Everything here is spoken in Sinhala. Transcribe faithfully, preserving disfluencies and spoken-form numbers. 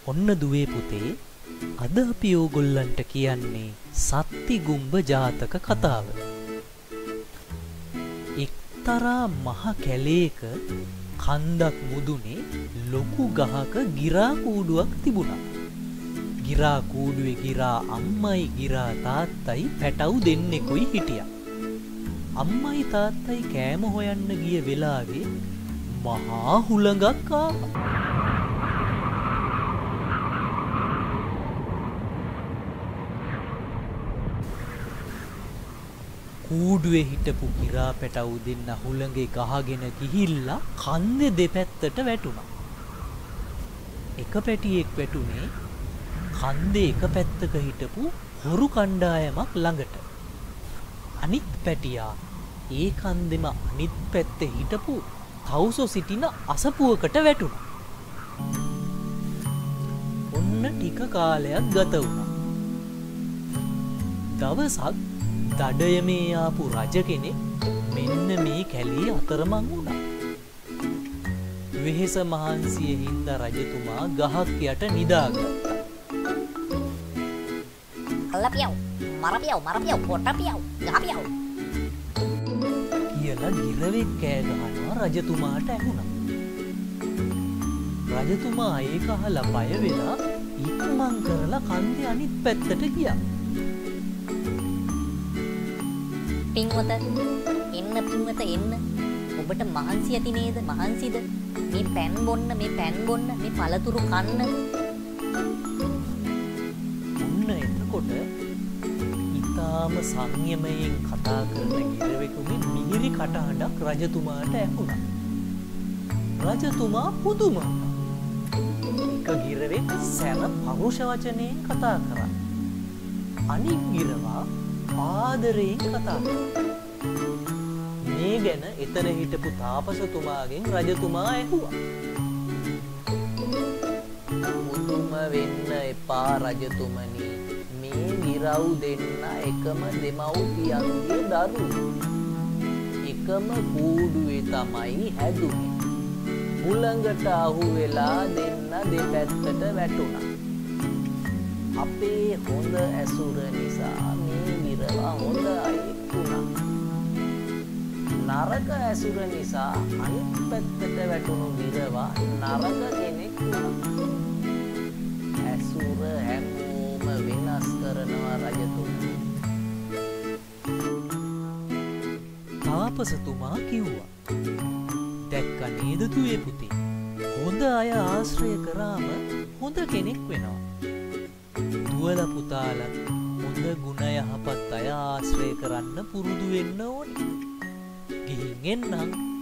ඔන්න දුවේ පුතේ අද අපි ඕගොල්ලන්ට කියන්නේ සත්තිගුම්බ ජාතක කතාව. එක්තරා මහ කැලේක කන්දක් මුදුනේ ලොකු ගහක ගිරා කූඩුවක් තිබුණා. ගිරා කූඩුවේ ගිරා අම්මයි ගිරා තාත්තයි පැටව් දෙන්නෙකුයි හිටියා. අම්මයි තාත්තයි කෑම හොයන්න ගිය වෙලාවේ මහා හුළඟක් ආවා. කූඩුවේ හිටපු ගිරා පැටව් දෙන්න හුළඟේ ගහගෙන ගිහිල්ලා කන්දේ දෙපැත්තට වැටුණා. එක පැටියෙක් වැටුනේ කන්දේ එක පැත්තක හිටපු හොරු කණ්ඩායමක් ළඟට. අනිත් පැටියා ඒ කන්දෙම අනිත් පැත්තේ හිටපු තවුසෝ සිටින අසපුවකට වැටුණා. ඔන්න ටික කාලයක් ගත වුණා. දවසක් දඩයමේ ආපු රජ කෙනෙක් මෙන්න මේ කැලේ අතරමං වුණා. වෙහෙස මහන්සිය හින්දා රජතුමා ගහක් යට නිදාගත්තා. අල්ලපියව් මරපියව් මරපියව් පොටපියව් ගහපියව් කියලා ගිරවෙක් කෑ ගහනවා රජතුමාට ඇහුණා. රජතුමා ඒක අහලා බය වෙලා ඉක්මන් කරලා කන්දේ අනිත් පැත්තට ගියා. පින්වත එන්න පින්වත එන්න ඔබට මහන්සි ඇති නේද මහන්සිද මේ පැන් බොන්න මේ පැන් බොන්න මේ පළතුරු කන්න. ඔන්න එතකොට ඊටාම සංයමයෙන් කතා කරන ගිරවෙකුගේ මිහිරි කටහඬක් රජතුමාට ඇහුණා. රජතුමා පුදුම වුණා. එක ගිරවෙක් සැර පරුෂ වචනයෙන් කතා කරා. අනිත් ගිරවා ආදරයෙන් කතා කරා. මේ ගැන එතන හිටපු තාපසතුමාගෙන් රජතුමා ඇහුවා. මුදුම වෙන්න එපා රජතුමනි. මේ ගිරව් දෙන්න එකම දෙමව්පියන්ගේ දරුවෝ. එකම කූඩුවේ තමයි හැදුනේ. හුළඟට අහු වෙලා දෙන්න දෙපැත්තට වැටුණා. අපේ හොඳ ඇසුර නිසා මේ ගිරවා හොඳ අයෙක් වුණා. නරක ඇසුර නිසා අනිත් පැත්තට වැටුණු ගිරවා නරක කෙනෙක් වුණා. ඇසුර හැමෝම වෙනස් කරනවා රජතුමා. තාපසතුමා කිව්වා. දැක්ක නේද දුවේ පුතේ? හොඳ අය ආශ්‍රය කරාම හොඳ කෙනෙක් වෙනවා. දුවල පුතාලත් හොඳ ගුණ යහපත් අය ආශ්‍රය කරන්න පුරුදු වෙන්න ඕනේ. ගිහින් එන්නම්.